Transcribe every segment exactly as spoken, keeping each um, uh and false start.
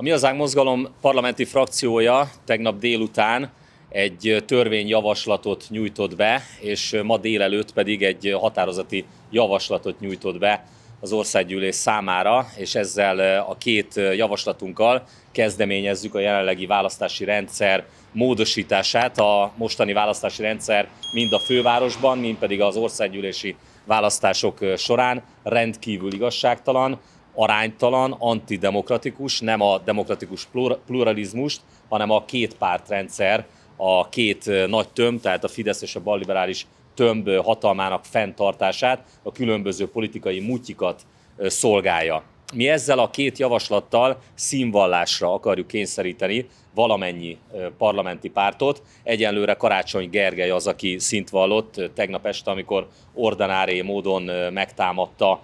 Mi Hazánk Mozgalom parlamenti frakciója tegnap délután egy törvényjavaslatot nyújtott be, és ma délelőtt pedig egy határozati javaslatot nyújtott be az Országgyűlés számára, és ezzel a két javaslatunkkal kezdeményezzük a jelenlegi választási rendszer módosítását. A mostani választási rendszer mind a fővárosban, mind pedig az országgyűlési választások során rendkívül igazságtalan, aránytalan, antidemokratikus, nem a demokratikus pluralizmust, hanem a két pártrendszer, a két nagy tömb, tehát a Fidesz és a balliberális tömb hatalmának fenntartását, a különböző politikai mutyikat szolgálja. Mi ezzel a két javaslattal színvallásra akarjuk kényszeríteni valamennyi parlamenti pártot. Egyenlőre Karácsony Gergely az, aki szint vallott tegnap este, amikor ordináré módon megtámadta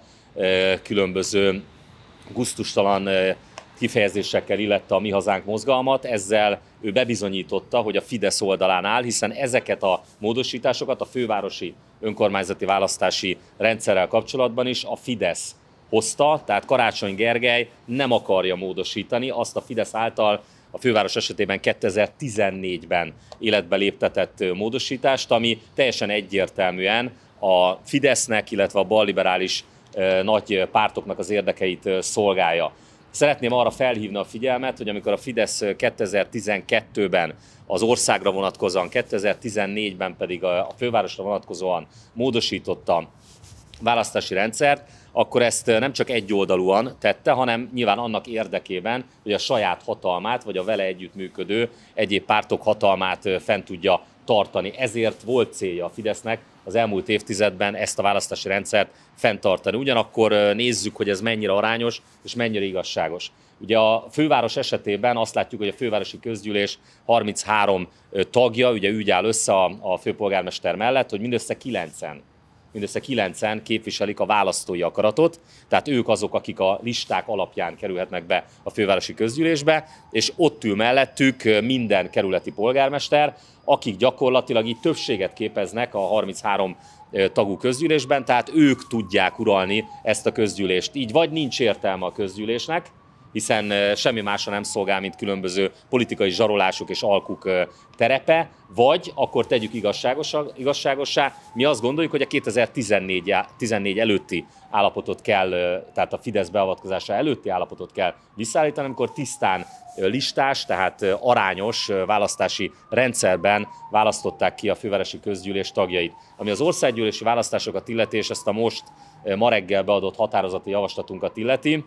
különböző gusztustalan kifejezésekkel illette a Mi Hazánk mozgalmat, ezzel ő bebizonyította, hogy a Fidesz oldalán áll, hiszen ezeket a módosításokat a fővárosi önkormányzati választási rendszerrel kapcsolatban is a Fidesz hozta, tehát Karácsony Gergely nem akarja módosítani azt a Fidesz által a főváros esetében kétezer-tizennégyben életbe léptetett módosítást, ami teljesen egyértelműen a Fidesznek, illetve a balliberális nagy pártoknak az érdekeit szolgálja. Szeretném arra felhívni a figyelmet, hogy amikor a Fidesz kétezer-tizenkettőben az országra vonatkozóan, kétezer-tizennégyben pedig a fővárosra vonatkozóan módosította a választási rendszert, akkor ezt nem csak egyoldalúan tette, hanem nyilván annak érdekében, hogy a saját hatalmát, vagy a vele együttműködő egyéb pártok hatalmát fent tudja tartani. Ezért volt célja a Fidesznek az elmúlt évtizedben ezt a választási rendszert fenntartani. Ugyanakkor nézzük, hogy ez mennyire arányos és mennyire igazságos. Ugye a főváros esetében azt látjuk, hogy a fővárosi közgyűlés harminchárom tagja, ugye úgy áll össze a, a főpolgármester mellett, hogy mindössze kilencen mindössze kilencen képviselik a választói akaratot, tehát ők azok, akik a listák alapján kerülhetnek be a fővárosi közgyűlésbe, és ott ül mellettük minden kerületi polgármester, akik gyakorlatilag így többséget képeznek a harminchárom tagú közgyűlésben, tehát ők tudják uralni ezt a közgyűlést. Így vagy nincs értelme a közgyűlésnek, hiszen semmi másra nem szolgál, mint különböző politikai zsarolások és alkuk terepe, vagy akkor tegyük igazságossá. Mi azt gondoljuk, hogy a kétezer-tizennégy előtti állapotot kell, tehát a Fidesz beavatkozása előtti állapotot kell visszaállítani, amikor tisztán listás, tehát arányos választási rendszerben választották ki a fővárosi közgyűlés tagjait. Ami az országgyűlési választásokat illeti, és ezt a most ma reggel beadott határozati javaslatunkat illeti,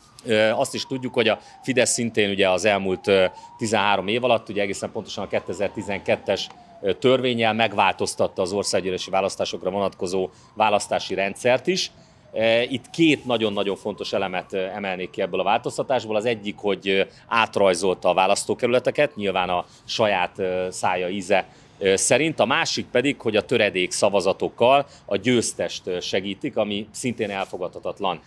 azt is tudjuk, hogy a Fidesz szintén ugye az elmúlt tizenhárom év alatt, ugye egészen pontosan a kétezer-tizenkettes törvénnyel megváltoztatta az országgyűlési választásokra vonatkozó választási rendszert is. Itt két nagyon-nagyon fontos elemet emelnék ki ebből a változtatásból. Az egyik, hogy átrajzolta a választókerületeket, nyilván a saját szája íze szerint, a másik pedig, hogy a töredék szavazatokkal a győztest segítik, ami szintén elfogadhatatlan.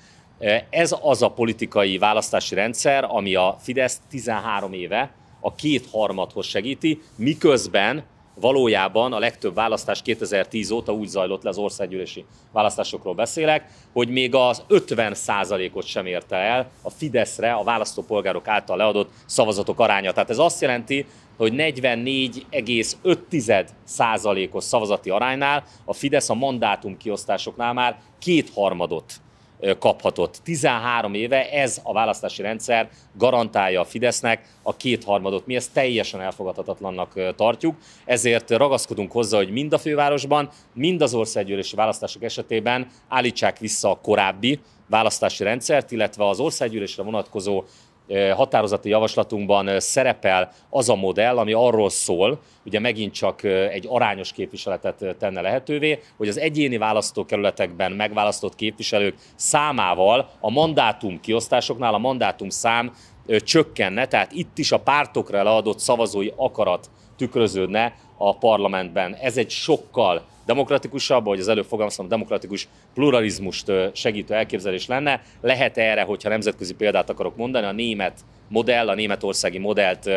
Ez az a politikai választási rendszer, ami a Fidesz tizenhárom éve a kétharmadhoz segíti, miközben valójában a legtöbb választás kétezer-tíz óta úgy zajlott le, az országgyűlési választásokról beszélek, hogy még az ötven százalékot sem érte el a Fideszre a választópolgárok által leadott szavazatok aránya. Tehát ez azt jelenti, hogy negyvennégy egész öt százalékos szavazati aránynál a Fidesz a mandátum kiosztásoknál már kétharmadot kaphatott. tizenhárom éve ez a választási rendszer garantálja a Fidesznek a kétharmadot. Mi ezt teljesen elfogadhatatlannak tartjuk, ezért ragaszkodunk hozzá, hogy mind a fővárosban, mind az országgyűlési választások esetében állítsák vissza a korábbi választási rendszert, illetve az országgyűlésre vonatkozó határozati javaslatunkban szerepel az a modell, ami arról szól, ugye megint csak egy arányos képviseletet tenne lehetővé, hogy az egyéni választókerületekben megválasztott képviselők számával a mandátum kiosztásoknál a mandátum szám csökkenne, tehát itt is a pártokra leadott szavazói akarat tükröződne a parlamentben. Ez egy sokkal demokratikusabb, ahogy az előbb fogalmaztam, demokratikus pluralizmust segítő elképzelés lenne. Lehet erre, hogyha nemzetközi példát akarok mondani, a német modell, a németországi modellt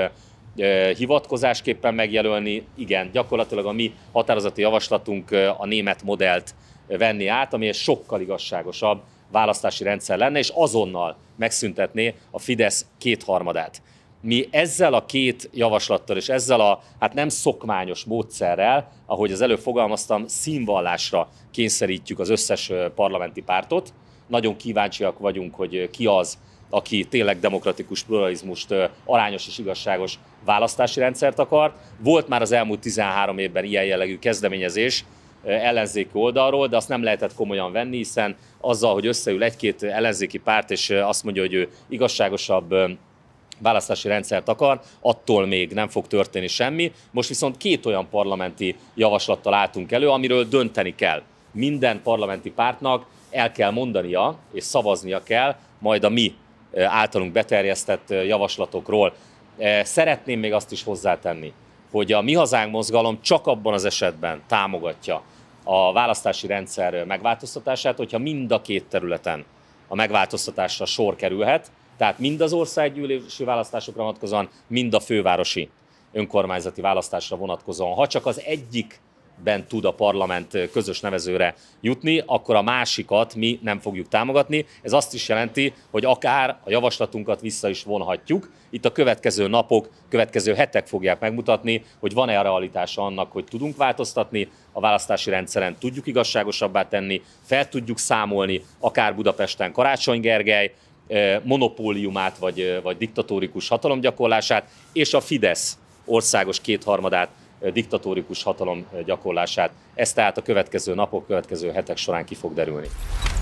hivatkozásképpen megjelölni. Igen, gyakorlatilag a mi határozati javaslatunk a német modellt venni át, ami egy sokkal igazságosabb választási rendszer lenne, és azonnal megszüntetné a Fidesz kétharmadát. Mi ezzel a két javaslattal és ezzel a hát nem szokványos módszerrel, ahogy az előbb fogalmaztam, színvallásra kényszerítjük az összes parlamenti pártot. Nagyon kíváncsiak vagyunk, hogy ki az, aki tényleg demokratikus pluralizmust, arányos és igazságos választási rendszert akar. Volt már az elmúlt tizenhárom évben ilyen jellegű kezdeményezés ellenzéki oldalról, de azt nem lehetett komolyan venni, hiszen azzal, hogy összeül egy-két ellenzéki párt, és azt mondja, hogy ő igazságosabb választási rendszert akar, attól még nem fog történni semmi. Most viszont két olyan parlamenti javaslattal álltunk elő, amiről dönteni kell. Minden parlamenti pártnak el kell mondania, és szavaznia kell majd a mi általunk beterjesztett javaslatokról. Szeretném még azt is hozzátenni, hogy a Mi Hazánk mozgalom csak abban az esetben támogatja a választási rendszer megváltoztatását, hogyha mind a két területen a megváltoztatásra sor kerülhet, tehát mind az országgyűlési választásokra vonatkozóan, mind a fővárosi önkormányzati választásra vonatkozóan. Ha csak az egyikben tud a parlament közös nevezőre jutni, akkor a másikat mi nem fogjuk támogatni. Ez azt is jelenti, hogy akár a javaslatunkat vissza is vonhatjuk. Itt a következő napok, következő hetek fogják megmutatni, hogy van-e a realitása annak, hogy tudunk változtatni a választási rendszeren, tudjuk igazságosabbá tenni, fel tudjuk számolni akár Budapesten Karácsony Gergely monopóliumát vagy, vagy diktatórikus hatalomgyakorlását, és a Fidesz országos kétharmadát, diktatórikus hatalomgyakorlását. Ez tehát a következő napok, következő hetek során ki fog derülni.